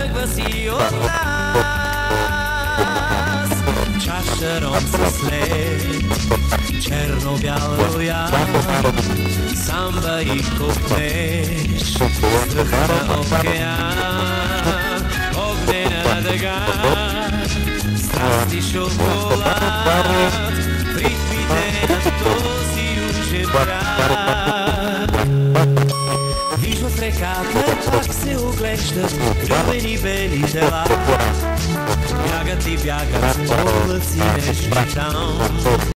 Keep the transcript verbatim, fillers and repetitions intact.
тръгва си от нас. Чаша ром със след, черно-бял роял, самба и коптеж, въздух на океан, огнена дъга, страсти шоколад, ритмите на този южен град. Виж в реката пак се оглеждат влюбени бели тела, бягат и бягат облаци нежни там.